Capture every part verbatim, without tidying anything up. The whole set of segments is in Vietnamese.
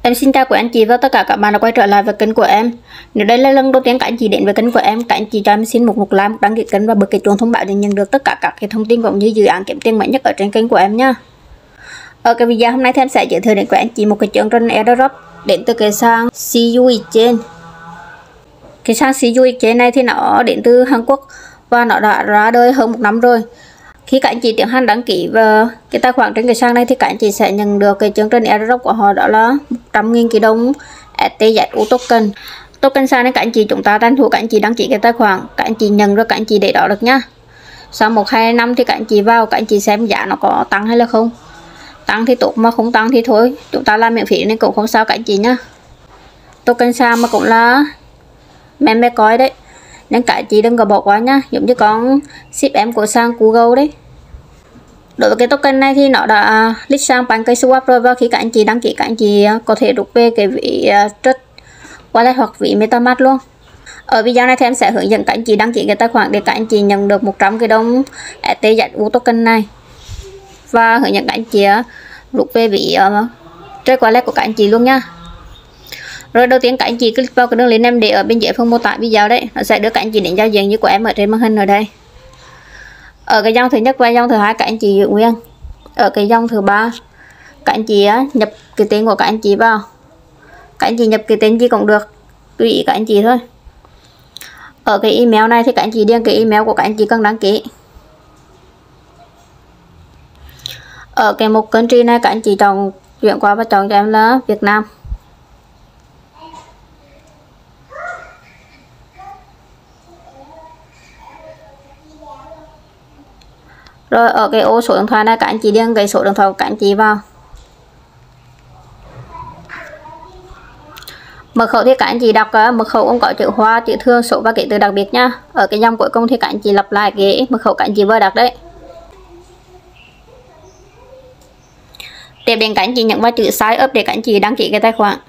Em xin chào quý anh chị và tất cả các bạn đã quay trở lại với kênh của em. Nếu đây là lần đầu tiên các anh chị đến với kênh của em, các anh chị cho em xin một nút like, một đăng ký kênh và bật cái chuông thông báo để nhận được tất cả các cái thông tin cũng như dự án kiếm tiền mới nhất ở trên kênh của em nha. Ở cái video hôm nay thì em sẽ giới thiệu đến các anh chị một cái chương trình airdrop đến từ cái sàn xê u Exchange. Cái sàn xê u Exchange này thì nó đến từ Hàn Quốc và nó đã ra đời hơn một năm rồi. Khi các anh chị tiến hành đăng ký vào cái tài khoản trên cái sàn này thì các anh chị sẽ nhận được cái chương trình airdrop của họ, đó là một trăm nghìn cái đồng ét tê zét u token. Token sàn này các anh chị chúng ta tranh thủ các anh chị đăng ký cái tài khoản, các anh chị nhận rồi các anh chị để đó được nhá. Sau một hai năm thì các anh chị vào, các anh chị xem giá nó có tăng hay là không. Tăng thì tốt, mà không tăng thì thôi, chúng ta làm miễn phí nên cũng không sao các anh chị nhá. Token sàn mà cũng là meme coin đấy, nên các anh chị đừng có bỏ qua nhá, giống như con ship em của sàn Google đấy. Đối với cái token này thì nó đã list sang PancakeSwap rồi, và khi các anh chị đăng ký các anh chị có thể rút về cái ví Trust Wallet hoặc ví MetaMask luôn. Ở video này thì em sẽ hướng dẫn các anh chị đăng ký cái tài khoản để các anh chị nhận được một trăm cái đồng ét tê zét u token này, và hướng dẫn các anh chị rút về ví Trust Wallet của các anh chị luôn nha. Rồi đầu tiên các anh chị click vào cái đường link em để ở bên dưới phần mô tả video đấy, nó sẽ đưa các anh chị đến giao diện như của em ở trên màn hình ở đây. Ở cái dòng thứ nhất và dòng thứ hai các anh chị giữ nguyên. Ở cái dòng thứ ba các anh chị nhập cái tên của các anh chị vào, các anh chị nhập cái tên gì cũng được, tùy ý các anh chị thôi. Ở cái email này thì các anh chị điền cái email của các anh chị cần đăng ký. Ở cái mục country này các anh chị chọn chuyển qua và chọn cho em là Việt Nam. Rồi ở cái ô số điện thoại này các anh chị điền cái số điện thoại của các anh chị vào. Mật khẩu thì các anh chị đọc mật khẩu cũng có chữ Hoa, chữ Thương, số và ký tự đặc biệt nha. Ở cái dòng cuối cùng thì các anh chị lặp lại cái mật khẩu các anh chị vừa đặt đấy. Tiếp đến các anh chị nhấn vào chữ sign up để các anh chị đăng ký cái tài khoản.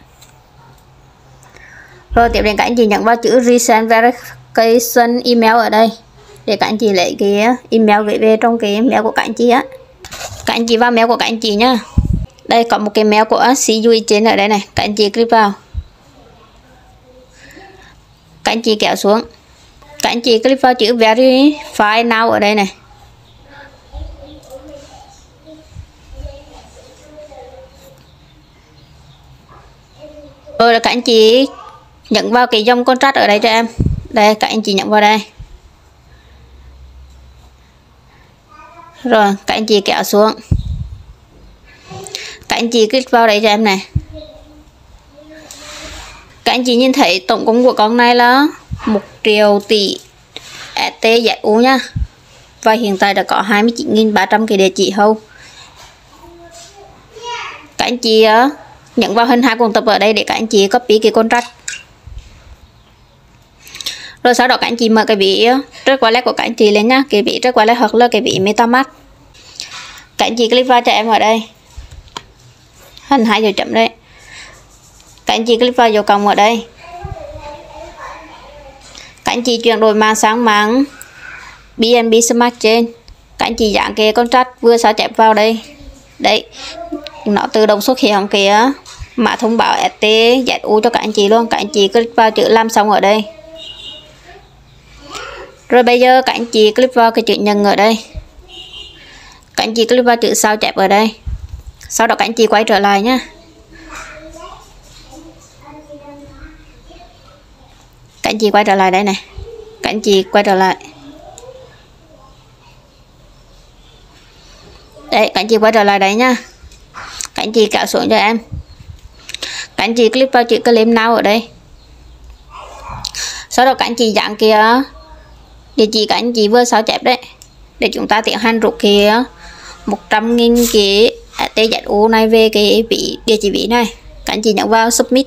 Rồi tiếp đến các anh chị nhấn vào chữ resend verification email ở đây để các anh chị lấy cái email gửi về trong cái mail của các anh chị á. Các anh chị vào mail của các anh chị nhá. Đây có một cái mail của xê u trên ở đây này, các anh chị click vào. Các anh chị kéo xuống. Các anh chị click vào chữ verify now ở đây này. Rồi là các anh chị nhấn vào cái dòng contract ở đây cho em. Đây các anh chị nhấn vào đây. Rồi các anh chị kéo xuống. Các anh chị click vào đây cho em này. Các anh chị nhìn thấy tổng cộng của con này là một triệu tỷ ét tê zét u nha. Và hiện tại đã có hai mươi chín nghìn ba trăm cái địa chỉ hầu. Các anh chị nhấn vào hình hai cuộn tập ở đây để các anh chị copy cái contract. Rồi sau đó các anh chị mở cái ví Trust Wallet của các anh chị lên nhá, cái ví Trust Wallet hoặc là cái ví MetaMask. Các anh chị click vào cho em ở đây. Hình hai dấu chấm đây. Các anh chị click vào dấu cộng ở đây. Các anh chị chuyển đổi mạng sang mạng bê en bê Smart Chain. Các anh chị dán cái contract vừa sao chép vào đây. Đấy, nó tự động xuất hiện cái mã thông báo ét tê zét u cho các anh chị luôn. Các anh chị click vào chữ làm xong ở đây. Rồi bây giờ các anh chị click vào cái chữ nhận ở đây. Các anh chị click vào chữ sao chép ở đây. Sau đó các anh chị quay trở lại nhé. Các anh chị quay trở lại đây này. Các anh chị quay trở lại. Đấy, các anh chị quay trở lại đấy nha. Các anh chị kéo xuống cho em. Các anh chị click vào chữ claim now ở đây. Sau đó các anh chị dán kia địa chỉ các anh chị vừa sao chép đấy để chúng ta tiến hành rút kia một trăm nghìn cái ét tê zét u này về cái vị địa chỉ ví này. Các anh chị nhấn vào submit.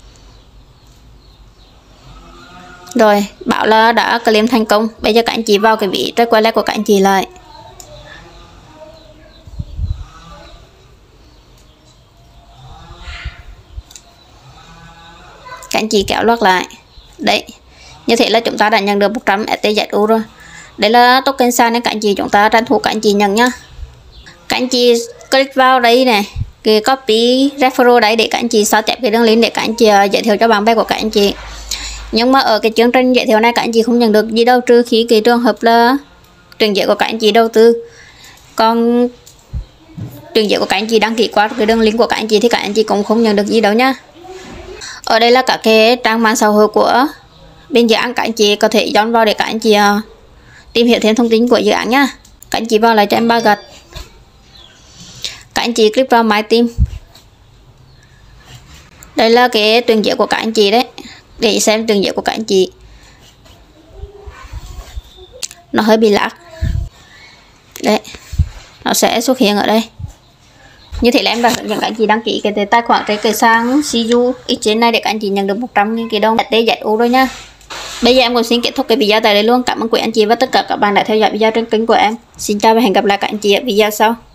Rồi bảo là đã claim thành công. Bây giờ các anh chị vào cái ví Trust Wallet của các anh chị lại. Các anh chị kéo loạt lại. Đấy, như thế là chúng ta đã nhận được một trăm ét tê zét u rồi. Đây là token sàn nên các anh chị chúng ta tranh thủ các anh chị nhận nhá. Các anh chị click vào đây này, cái copy referral đấy để các anh chị sao chép cái đường link để các anh chị giới thiệu cho bạn bè của các anh chị. Nhưng mà ở cái chương trình giới thiệu này các anh chị không nhận được gì đâu, trừ khi cái trường hợp là tuyển dụng của các anh chị đầu tư. Còn tuyển dụng của các anh chị đăng ký qua cái đường link của các anh chị thì các anh chị cũng không nhận được gì đâu nhá. Ở đây là các cái trang mạng xã hội của bên dự án, các anh chị có thể dọn vào để các anh chị uh, tìm hiểu thêm thông tin của dự án nhá. Các anh chị vào lại cho em ba gạch, các anh chị click vào My Team. Đây là cái tuyển dụng của các anh chị đấy, để xem tuyển dụng của các anh chị nó hơi bị lag đấy, nó sẽ xuất hiện ở đây. Như thế là em đã hướng dẫn các anh chị đăng ký cái tài khoản cái cái sang xê u Exchange này để các anh chị nhận được một trăm nghìn cái đồng tê zét u rồi nha. Bây giờ em cũng xin kết thúc cái video tại đây luôn. Cảm ơn quý anh chị và tất cả các bạn đã theo dõi video trên kênh của em. Xin chào và hẹn gặp lại các anh chị ở video sau.